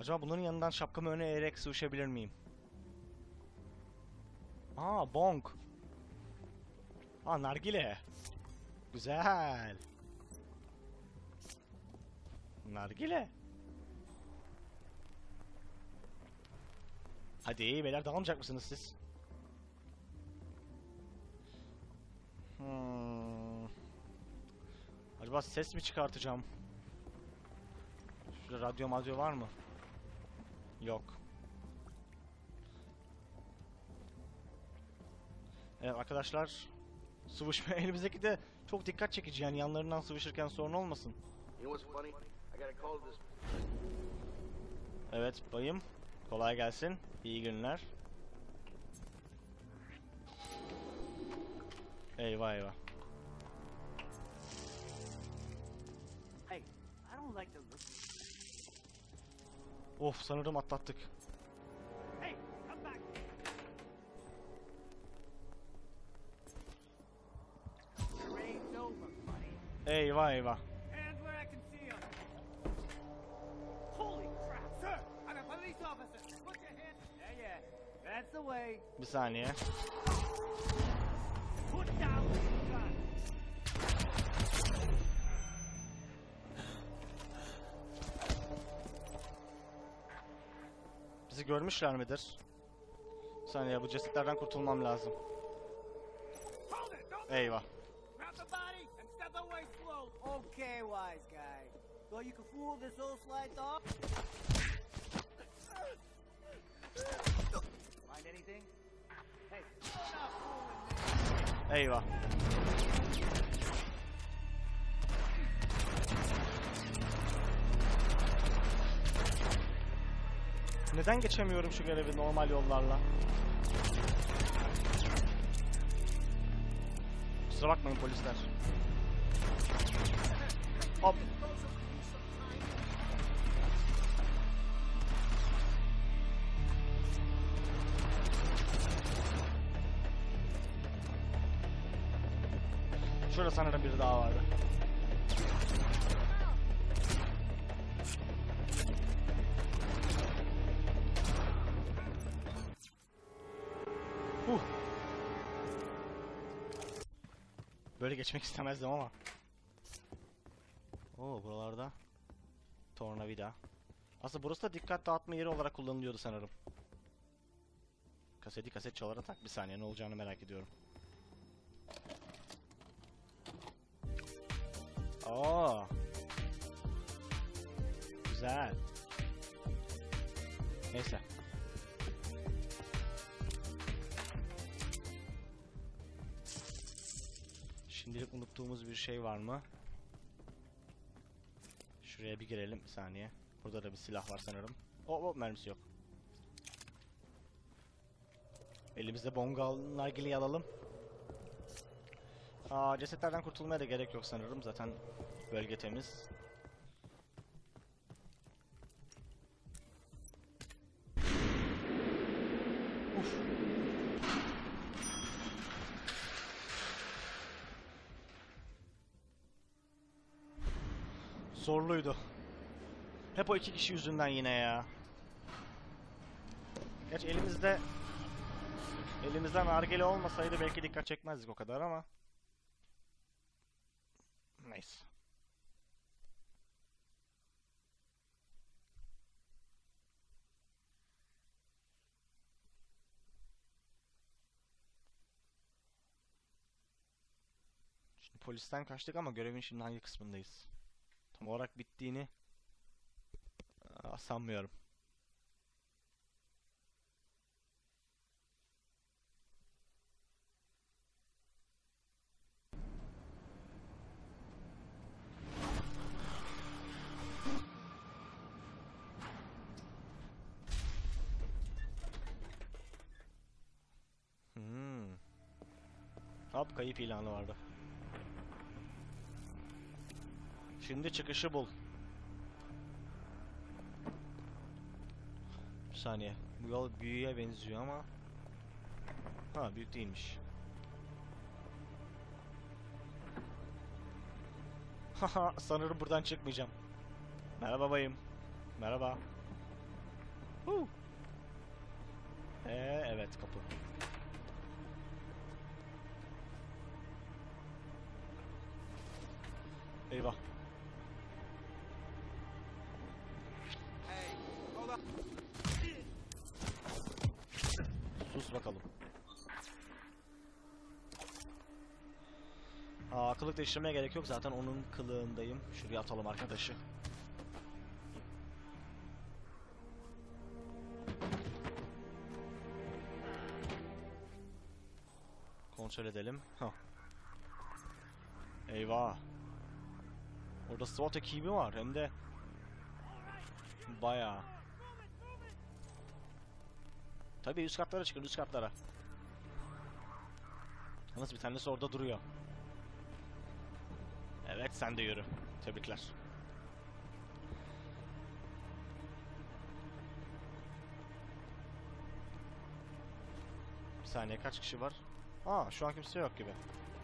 Acaba bunların yanından şapkamı öne eğerek sıvışabilir miyim? Aa, bong. Aa, nargile. Güzel. Nargile. Hadi beyler, dağılmayacak mısınız siz? Acaba ses mi çıkartacağım? Şurada radyo var mı? Yok. Evet arkadaşlar, sıvışma elimizdeki de çok dikkat çekici, yani yanlarından sıvışırken sorun olmasın. Evet bayım, kolay gelsin, iyi günler. Eyvah eyvah. Of, sanırım atlattık. Eyvah eyvah. Bir saniye. Bizi görmüşler midir? Bir saniye, bu cesetlerden kurtulmam lazım. Eyvah. Okay, wise guy. So you can fool this old slide dog? Find anything? Hey, stop fooling me. Eyvah. Neden geçemiyorum şu görevi normal yollarla? Kusura bakmayın polisler. Hop. Şurada sanırım biri daha vardı. Böyle geçmek istemezdim ama. Oo, buralarda tornavida. Aslında burası da dikkat dağıtma yeri olarak kullanılıyordu sanırım. Kaset çalara tak, bir saniye, ne olacağını merak ediyorum. Oo. Güzel. Neyse. Şimdilik unuttuğumuz bir şey var mı? Şuraya bir girelim, bir saniye. Burada da bir silah var sanırım. Mermisi yok. Elimizde bongal nargileyi alalım. Cesetlerden kurtulmaya da gerek yok sanırım. Zaten bölge temiz. Uf. Zorluydu. Hep o iki kişi yüzünden yine ya. Gerçi elimizden nargile olmasaydı belki dikkat çekmezdik o kadar ama. Neyse. Şimdi polisten kaçtık ama görevin şimdi hangi kısmındayız? Tam olarak bittiğini sanmıyorum. Hop, kayıp ilanı vardı. Şimdi çıkışı bul. Bir saniye. Bu yol büyüye benziyor ama. Ha, büyük değilmiş. Haha, sanırım buradan çıkmayacağım. Merhaba bayım. Merhaba. Evet, kapı. Eyvah. Hey, hold up. Sus bakalım. Kılık değiştirmeye gerek yok, zaten onun kılığındayım. Şuraya atalım arkadaşı. Kontrol edelim. Eyvah. Orada SWAT ekibi var, hem de bayağı. Tabii üst katlara çıkın, üst katlara. Yalnız bir tanesi orada duruyor. Evet, sen de yürü. Tebrikler. Bir saniye, kaç kişi var? Şu an kimse yok gibi.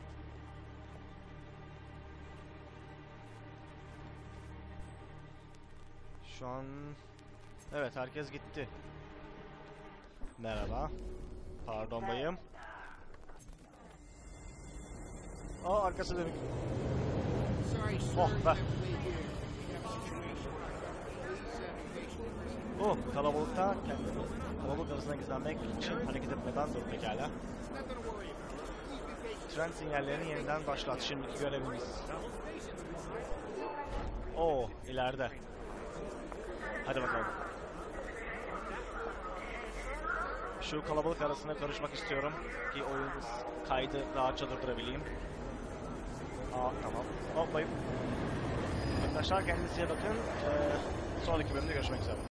Şu an... Evet, herkes gitti. Merhaba. Pardon bayım. Arkası dönük. Be. Kalabalık arasına gizlenmek için hareket etmeden dur pekala. Tren sinyallerini yeniden başlat. Şimdiki görevimiz. İleride. Hadi bakalım. Şu kalabalık arasına karışmak istiyorum ki oyun kaydı rahatça durdurabileyim. Tamam. Hoplayıp. Arkadaşlar, kendinize iyi bakın. Sonraki bölümde görüşmek üzere.